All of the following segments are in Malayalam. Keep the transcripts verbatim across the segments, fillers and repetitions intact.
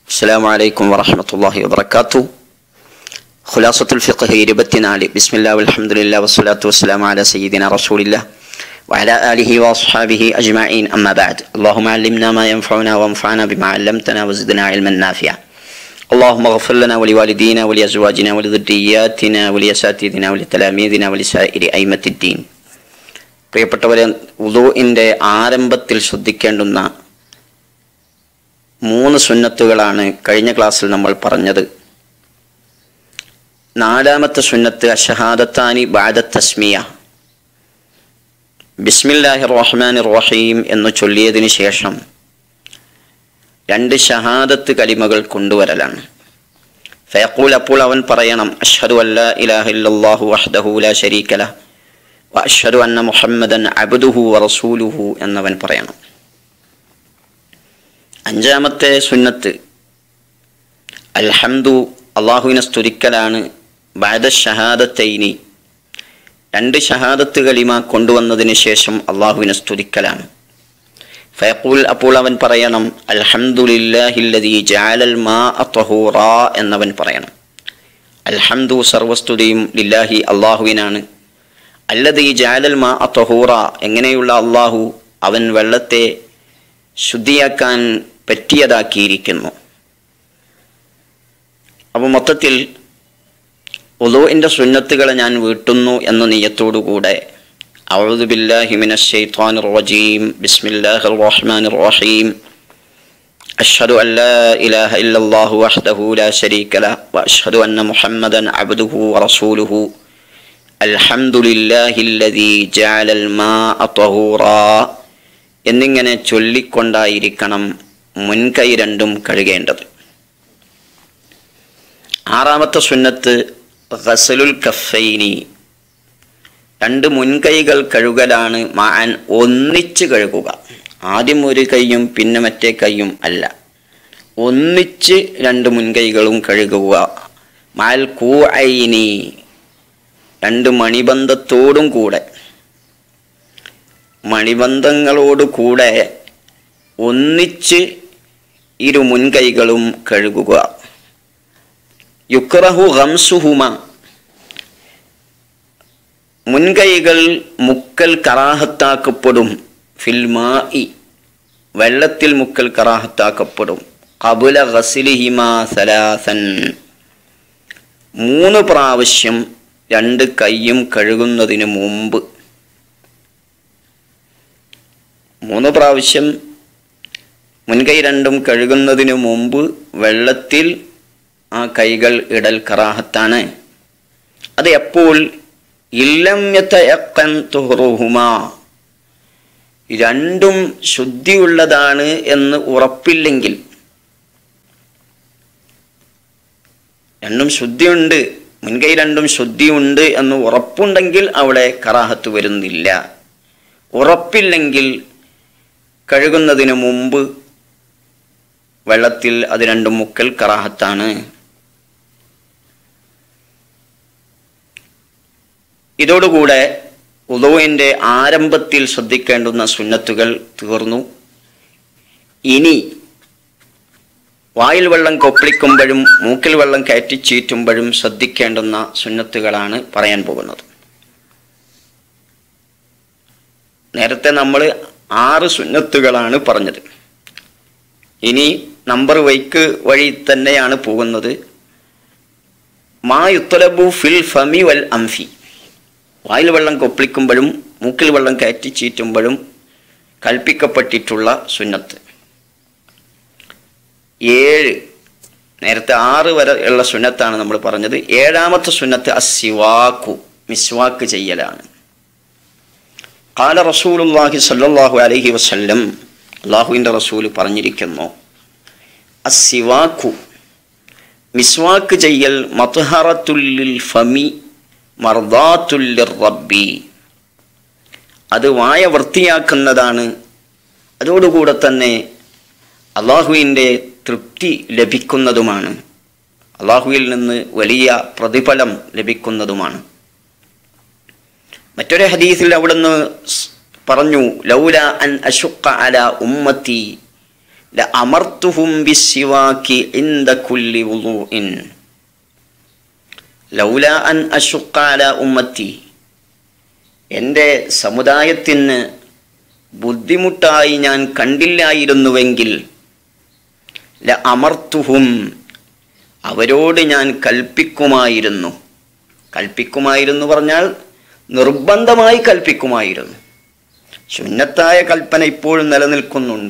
السلام عليكم ورحمة الله وبركاته. خلاصة الفقه ഇരുപത്തിനാല്. بسم الله والحمد لله والصلاة والسلام على سيدنا رسول الله وعلى آله وأصحابه أجمعين. أما بعد. اللهم علمنا ما ينفعنا وانفعنا بما علمتنا وزدنا علما نافعا. اللهم اغفر لنا ولوالدينا ولأزواجنا ولذرياتنا ولأساتذتنا ولتلاميذنا ولسائر أئمة الدين. പ്രിയപ്പെട്ടവരെ, വുളൂഇന്റെ ആരംഭത്തിൽ ശ്രദ്ധിക്കേണ്ടുന്ന മൂന്ന് സുന്നത്തുകളാണ് കഴിഞ്ഞ ക്ലാസ്സിൽ നമ്മൾ പറഞ്ഞത്. നാലാമത്തെ സുന്നത്ത് അഷ്ഹദത്താനി ബഅദ തസ്മിയ, ബിസ്മില്ലാഹിർ റഹ്മാനിർ റഹീം എന്ന് ചൊല്ലിയതിന് ശേഷം രണ്ട് ഷഹാദത്ത് കലിമകൾ കൊണ്ടുവരലാണ്. ഫയഖൂൽ, അപ്പോൾ അവൻ പറയണം, അഷ്ഹദു അല്ലാ ഇലാഹ ഇല്ലല്ലാഹു വഹ്ദഹു ലാ ശരീക ലഹ് വ അഷ്ഹദു അന്ന മുഹമ്മദൻ അബ്ദുഹു വറസൂലുഹു എന്നവൻ പറയണം. അഞ്ചാമത്തെ സുന്നത്ത് അൽഹംദു, അള്ളാഹുവിനെ സ്തുതിക്കലാണ്. ബഅദ ഷഹാദത്തൈനി, രണ്ട് ഷഹാദത്ത് കലിമ കൊണ്ടുവന്നതിന് ശേഷം അള്ളാഹുവിനെ സ്തുതിക്കലാണ്. ഫയഖൂൽ, അപ്പോൾ അവൻ പറയണം, അൽഹംദുലില്ലാഹില്ലദീ ജഅലൽ മാഅ തഹൂറാ എന്നവൻ പറയണം. അൽഹംദു, സർവസ്തുതിയും, ലില്ലാഹി അള്ളാഹുവിനാണ്. അല്ലദീ ജഅലൽ മാഅ തഹൂറാ, എങ്ങനെയുള്ള അള്ളാഹു അവൻ വെള്ളത്തെ ശുദ്ധിയാക്കാൻ പറ്റിയതാക്കിയിരിക്കുന്നു. അപ്പോൾ മൊത്തത്തിൽ വുളൂഇന്റെ സുന്നത്തുകളെ ഞാൻ വീട്ടുന്നു എന്ന നിയ്യത്തോടുകൂടെ അഊദു ബില്ലാഹി മിനശ് ശൈത്വാനിർ റജീം ബിസ്മില്ലാഹിർ റഹ്മാനിർ റഹീം അഷ്ഹദു അല്ലാ ഇലാഹ ഇല്ലല്ലാഹു വഹ്ദഹു ലാ ശരീക ലഹ് വ അഷ്ഹദു അന്ന മുഹമ്മദൻ അബ്ദുഹു വറസൂലുഹു അൽഹംദുലില്ലാഹില്ലദീ ജഅലൽ മാഅ തഹൂറാ എന്നിങ്ങനെ ചൊല്ലിക്കൊണ്ടായിരിക്കണം മുൻകൈ രണ്ടും കഴുകേണ്ടത്. ആറാമത്തെ സുന്നത്ത് ഗസ്ലുൽ കഫൈനി, രണ്ട് മുൻകൈകൾ കഴുകലാണ്. മഅൻ, ഒന്നിച്ച് കഴുകുക. ആദ്യം ഒരു കൈയും പിന്നെ മറ്റേ കൈയും അല്ല, ഒന്നിച്ച് രണ്ട് മുൻകൈകളും കഴുകുക. മഅൽ കൂഅൈനി, രണ്ട് മണിബന്ധത്തോടും കൂടെ, മണിബന്ധങ്ങളോട് കൂടെ ഒന്നിച്ച് ഇരു മുൻകൈകളും കഴുകുക. യുക്റഹു ഗംസുഹുമ, മുൻകൈകൾ മുക്കൽ കറാഹത്താക്കപ്പെടും. ഫിൽ മാഇ, വെള്ളത്തിൽ മുക്കൽ കറാഹത്താക്കപ്പെടും. ഖബ്ല ഗസ്ലിഹിമാ സലാസൻ, മൂന്ന് പ്രാവശ്യം രണ്ട് കൈയും കഴുകുന്നതിന് മുമ്പ്. മൂന്ന് പ്രാവശ്യം മുൻകൈ രണ്ടും കഴുകുന്നതിന് മുമ്പ് വെള്ളത്തിൽ ആ കൈകൾ ഇടൽ കറാഹത്താണ്. അത് എപ്പോൾ? ഇല്ലം യതയഖൻ തുഹ്റുഹുമാ, രണ്ടും ശുദ്ധിയുള്ളതാണ് എന്ന് ഉറപ്പില്ലെങ്കിൽ. രണ്ടും ശുദ്ധിയുണ്ട്, മുൻകൈ രണ്ടും ശുദ്ധിയുണ്ട് എന്ന് ഉറപ്പുണ്ടെങ്കിൽ അവിടെ കറാഹത്ത് വരുന്നില്ല. ഉറപ്പില്ലെങ്കിൽ കഴുകുന്നതിന് മുമ്പ് വെള്ളത്തിൽ അത് രണ്ടും മുക്കൽ കറാഹത്താണ്. ഇതോടുകൂടെ വുളൂഇന്റെ ആരംഭത്തിൽ ശ്രദ്ധിക്കേണ്ടുന്ന സുന്നത്തുകൾ തീർന്നു. ഇനി വായിൽ വെള്ളം കൊപ്പിളിക്കുമ്പോഴും മൂക്കിൽ വെള്ളം കയറ്റിച്ചീറ്റുമ്പോഴും ശ്രദ്ധിക്കേണ്ടുന്ന സുന്നത്തുകളാണ് പറയാൻ പോകുന്നത്. നേരത്തെ നമ്മൾ ആറ് സുന്നത്തുകളാണ് പറഞ്ഞത്. ഇനി നമ്പർ വൈക്ക് വഴി തന്നെയാണ് പോകുന്നത്. മാ യുത്ലബു ഫിൽ ഫമി വൽ അംഫി, വായിൽ വെള്ളം കൊപ്പിളിക്കുമ്പോഴും മൂക്കിൽ വെള്ളം കയറ്റി ചീറ്റുമ്പോഴും കൽപ്പിക്കപ്പെട്ടിട്ടുള്ള സുന്നത്ത് ഏഴ്. നേരത്തെ ആറ് വരെ ഉള്ള സുന്നത്താണ് നമ്മൾ പറഞ്ഞത്. ഏഴാമത്തെ സുന്നത്ത് അസ്സിവാക്കു, മിസ്വാക്ക് ചെയ്യലാണ്. ഖാല റസൂലുള്ളാഹി സ്വല്ലല്ലാഹു അലൈഹി വസല്ലം, അല്ലാഹുവിൻ്റെ റസൂൽ പറഞ്ഞിരിക്കുന്നു, അസ്സിവാക്കു, മിസ്വാക്ക് ചെയ്യൽ, മത്ഹറത്തുൽ ലിൽ ഫമി മർദാത്തുൽ ലിർറബ്ബി, അത് വായ വൃത്തിയാക്കുന്നതാണ്. അതോടുകൂടെ തന്നെ അല്ലാഹുവിൻ്റെ തൃപ്തി ലഭിക്കുന്നതുമാണ്, അല്ലാഹുവിൽ നിന്ന് വലിയ പ്രതിഫലം ലഭിക്കുന്നതുമാണ്. മറ്റൊരു ഹദീസിൽ അവിടുന്ന് പറഞ്ഞു, ലൗല അൻ അശുഖ അലാ ഉമ്മത്തി ലഅമർതുഹും ബിസ്സിവാകി ഇൻദ കുല്ലി വുളൂഇൻ ലൗലാ അൻ അശുഖ അലാ ഉമ്മത്തി. എൻ്റെ സമുദായത്തിന് ബുദ്ധിമുട്ടായി ഞാൻ കണ്ടില്ലായിരുന്നുവെങ്കിൽ ലഅമർതുഹും അവരോട് ഞാൻ കൽപ്പിക്കുമായിരുന്നു. കൽപ്പിക്കുമായിരുന്നു പറഞ്ഞാൽ നിർബന്ധമായി കൽപ്പിക്കുമായിരുന്നു. സുന്നത്തായ കൽപ്പന ഇപ്പോഴും നിലനിൽക്കുന്നുണ്ട്.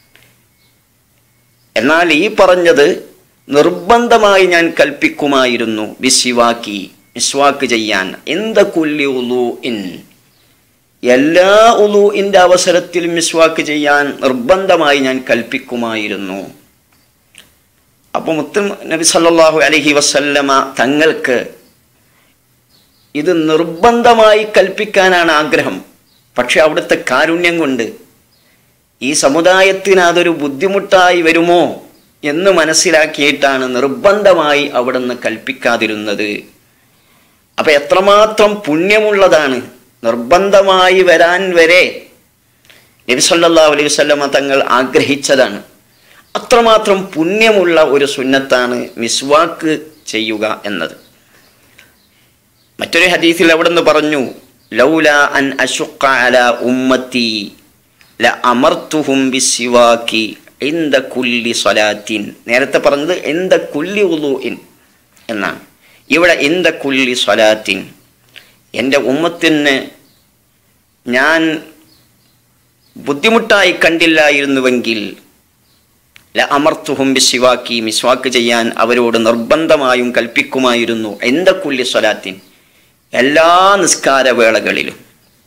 എന്നാൽ ഈ പറഞ്ഞത് നിർബന്ധമായി ഞാൻ കൽപ്പിക്കുമായിരുന്നു. ബിസ്സിവാക്കി മിസ്വാക്ക് ചെയ്യാൻ. എന്ത കുല്ലി ഉളൂഇൻ എല്ലാ ഉളൂഇൻ്റെ അവസരത്തിൽ മിസ്വാക്ക് ചെയ്യാൻ നിർബന്ധമായി ഞാൻ കൽപ്പിക്കുമായിരുന്നു. അപ്പോൾ മുത്ത് നബി സല്ലല്ലാഹു അലൈഹി വസല്ലമ തങ്ങൾക്ക് ഇത് നിർബന്ധമായി കൽപ്പിക്കാനാണ് ആഗ്രഹം. പക്ഷെ അവിടുത്തെ കാരുണ്യം കൊണ്ട് ഈ സമുദായത്തിന് അതൊരു ബുദ്ധിമുട്ടായി വരുമോ എന്ന് മനസ്സിലാക്കിയിട്ടാണ് നിർബന്ധമായി അവിടുന്ന് കൽപ്പിക്കാതിരുന്നത്. അപ്പം എത്രമാത്രം പുണ്യമുള്ളതാണ്. നിർബന്ധമായി വരാൻ വരെ നബി സല്ലല്ലാഹു അലൈഹി വസല്ലമ തങ്ങൾ ആഗ്രഹിച്ചതാണ്. അത്രമാത്രം പുണ്യമുള്ള ഒരു സുന്നത്താണ് മിസ്വാക്ക് ചെയ്യുക എന്നത്. മറ്റൊരു ഹദീസിൽ അവിടുന്ന് പറഞ്ഞു, ലൗലാ അൻ അശുഖ അലാ ഉമ്മത്തി ലഅമർതുഹും ബിസ്സിവാക്കി ഇൻദ കുല്ലി സ്വലാത്തിൻ. നേരത്തെ പറഞ്ഞത് ഇൻദ കുല്ലി വുളൂഇൻ എന്നാണ്. ഇവിടെ ഇൻദ കുല്ലി സ്വലാത്തിൻ. എൻ്റെ ഉമ്മത്തിന് ഞാൻ ബുദ്ധിമുട്ടായി കണ്ടില്ലായിരുന്നുവെങ്കിൽ ലഅമർതുഹും ബിസ്സിവാക്കി മിസ്വാക്ക് ചെയ്യാൻ അവരോട് നിർബന്ധമായും കൽപ്പിക്കുമായിരുന്നു. ഇൻദ കുല്ലി സ്വലാത്തിൻ എല്ലാ നിസ്കാരവേളകളിലും.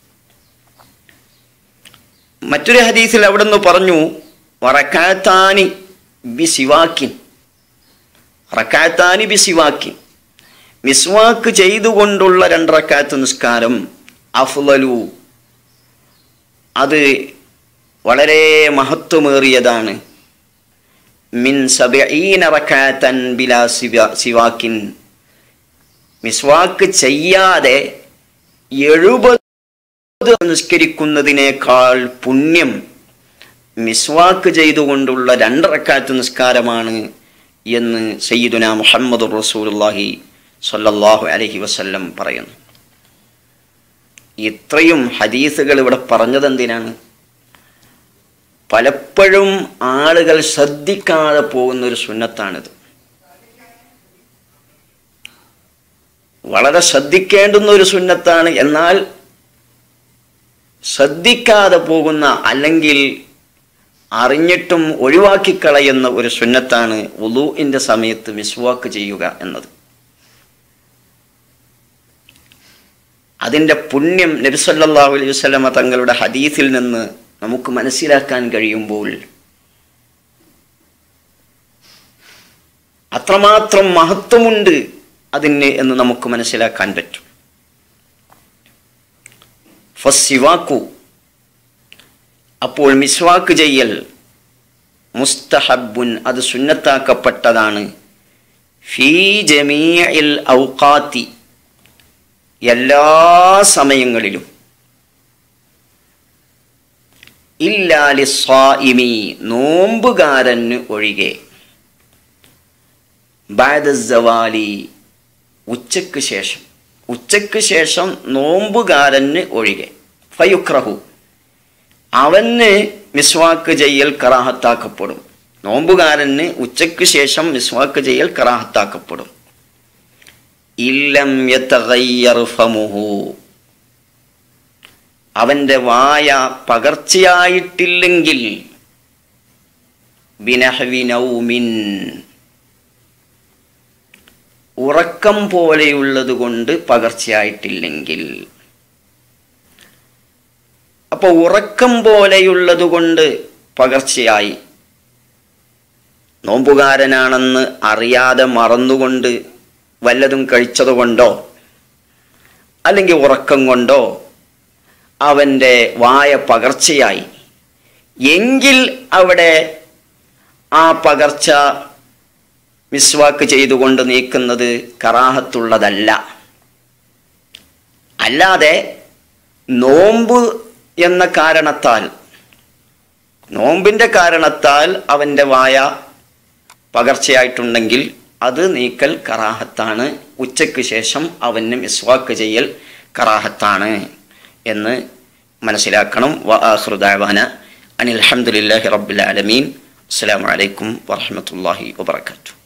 മറ്റൊരു ഹദീസിൽ അവിടുന്ന് പറഞ്ഞു, വറകാത്താനി ബിസിവാക്കിൻ റകാത്താനി ബിസിവാക്കിൻ മിസ്വാക്ക് ചെയ്തുകൊണ്ടുള്ള രണ്ട് റക്അത്ത് നിസ്കാരം അഫ്ളലു അത് വളരെ മഹത്വമേറിയതാണ്. മിൻ സബഈന റക്അത്തൻ ബിലാ സിവാക്കിൻ മിസ്വാക്ക് ചെയ്യാതെ എഴുപത് നിസ്കരിക്കുന്നതിനേക്കാൾ പുണ്യം മിസ്വാക്ക് ചെയ്തുകൊണ്ടുള്ള രണ്ട് റക്അത്ത് നിസ്കാരമാണ് എന്ന് സയ്യിദുനാ മുഹമ്മദുർ റസൂലുള്ളാഹി സ്വല്ലല്ലാഹു അലൈഹി വസല്ലം പറയുന്നു. ഇത്രയും ഹദീസുകൾ ഇവിടെ പറഞ്ഞത് എന്തിനാണ്? പലപ്പോഴും ആളുകൾ ശ്രദ്ധിക്കാതെ പോകുന്നൊരു സുന്നത്താണിത്. വളരെ ശ്രദ്ധിക്കേണ്ടുന്ന ഒരു സുന്നത്താണ്. എന്നാൽ ശ്രദ്ധിക്കാതെ പോകുന്ന, അല്ലെങ്കിൽ അറിഞ്ഞിട്ടും ഒഴിവാക്കിക്കളയുന്ന ഒരു സുന്നത്താണ് വുളൂഇൻ്റെ സമയത്ത് മിസ്വാക്ക് ചെയ്യുക എന്നത്. അതിൻ്റെ പുണ്യം നബി സല്ലല്ലാഹു അലൈഹി വസല്ലമ തങ്ങളുടെ ഹദീസിൽ നിന്ന് നമുക്ക് മനസ്സിലാക്കാൻ കഴിയുമ്പോൾ അത്രമാത്രം മഹത്വമുണ്ട് അതിന് എന്ന് നമുക്ക് മനസ്സിലാക്കാൻ പറ്റും. ഫസ്സിവാക്കു അപ്പോൾ മിസ്വാക്ക് ചെയ്യൽ മുസ്തഹബ്ബുൻ അത് സുന്നത്താക്കപ്പെട്ടതാണ്. ഫീ ജമീഇൽ ഔഖാത്തി എല്ലാ സമയങ്ങളിലും. ഇല്ലാ ലിസ്സായിമി നോമ്പുകാരന് ഒഴികെ. ബഅദ സവാലി ഉച്ചയ്ക്ക് ശേഷം. ഉച്ചയ്ക്ക് ശേഷം നോമ്പുകാരന് ഒഴികെ. ഫയുക്രഹു അവന് മിസ്വാക്ക് ചെയ്യൽ കറാഹത്താക്കപ്പെടും. നോമ്പുകാരന് ഉച്ചയ്ക്ക് ശേഷം മിസ്വാക്ക് ചെയ്യൽ കറാഹത്താക്കപ്പെടും. ഇല്ലം യതഗയ്യർ ഫമുഹു അവൻ്റെ വായ പകർച്ചയായിട്ടില്ലെങ്കിൽ. ബിനഹ്വി നൗമിൻ ഉറക്കം പോലെയുള്ളത് കൊണ്ട് പകർച്ചയായിട്ടില്ലെങ്കിൽ. അപ്പോൾ ഉറക്കം പോലെയുള്ളത് കൊണ്ട് പകർച്ചയായി, നോമ്പുകാരനാണെന്ന് അറിയാതെ മറന്നുകൊണ്ട് വല്ലതും കഴിച്ചതുകൊണ്ടോ അല്ലെങ്കിൽ ഉറക്കം കൊണ്ടോ അവൻ്റെ വായ പകർച്ചയായി എങ്കിൽ അവിടെ ആ പകർച്ച മിസ്വാക്ക് ചെയ്തുകൊണ്ട് നീക്കുന്നത് കറാഹത്തുള്ളതല്ല. അല്ലാതെ നോമ്പ് എന്ന കാരണത്താൽ നോമ്പിൻ്റെ കാരണത്താൽ അവൻ്റെ വായ പകർച്ചയായിട്ടുണ്ടെങ്കിൽ അത് നീക്കൽ കറാഹത്താണ്. ഉച്ചയ്ക്ക് ശേഷം അവന് മിസ്വാക്ക് ചെയ്യൽ കറാഹത്താണ് എന്ന് മനസ്സിലാക്കണം. വ ആഖിറു ദഅവാന അനിൽ ഹംദുലില്ലാഹി റബ്ബിൽ ആലമീൻ. അസ്സലാമു അലൈക്കും വറഹ്മത്തുള്ളാഹി വബറകാതുഹു.